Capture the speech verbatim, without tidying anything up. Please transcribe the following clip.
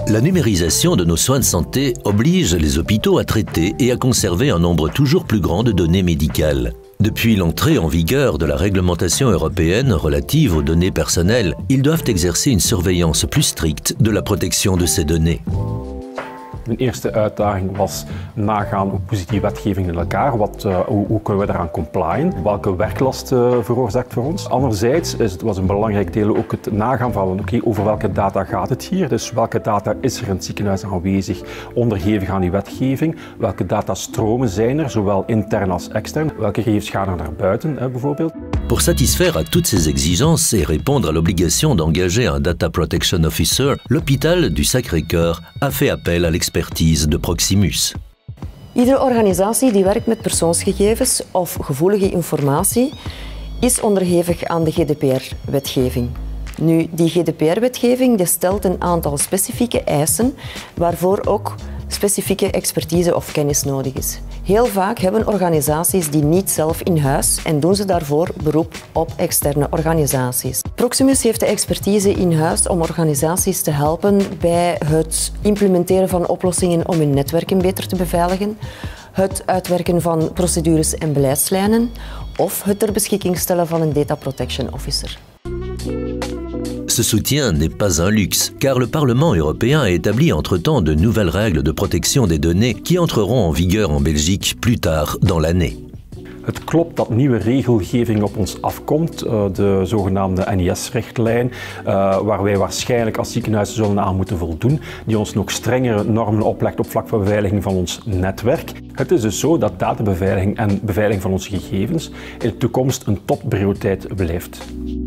La numérisation de nos soins de santé oblige les hôpitaux à traiter et à conserver un nombre toujours plus grand de données médicales. Depuis l'entrée en vigueur de la réglementation européenne relative aux données personnelles, ils doivent exercer une surveillance plus stricte de la protection de ces données. Mijn eerste uitdaging was nagaan hoe positieve die wetgeving in elkaar, wat, uh, hoe, hoe kunnen we daaraan complyen, welke werklast uh, veroorzaakt voor ons. Anderzijds is het, was een belangrijk deel ook het nagaan van okay, over welke data gaat het hier, dus welke data is er in het ziekenhuis aanwezig, onderhevig aan die wetgeving, welke datastromen zijn er, zowel intern als extern, welke gegevens gaan er naar buiten hè, bijvoorbeeld. Pour satisfaire à toutes ces exigences et répondre à l'obligation d'engager un Data Protection Officer, l'hôpital du Sacré-Cœur a fait appel à l'expertise de Proximus. Iedere organisatie die werkt met persoonsgegevens of gevoelige informatie is onderhevig aan de G D P R-wetgeving. Nu, die G D P R-wetgeving stelt een aantal specifieke eisen waarvoor ook specifieke expertise of kennis nodig is. Heel vaak hebben organisaties die niet zelf in huis en doen ze daarvoor beroep op externe organisaties. Proximus heeft de expertise in huis om organisaties te helpen bij het implementeren van oplossingen om hun netwerken beter te beveiligen, het uitwerken van procedures en beleidslijnen of het ter beschikking stellen van een Data Protection Officer. Ce soutien n'est pas un luxe, car le Parlement européen a établi entre-temps de nouvelles règles de protection des données qui entreront en vigueur en Belgique plus tard dans l'année. Het klopt dat nieuwe regelgeving op ons afkomt, de zogenaamde N I S-richtlijn, waar wij waarschijnlijk als ziekenhuizen zullen aan moeten voldoen, die ons nog strengere normen oplegt op vlak van beveiliging van ons netwerk. Het is dus zo dat databeveiliging en beveiliging van onze gegevens in de toekomst een topprioriteit blijft.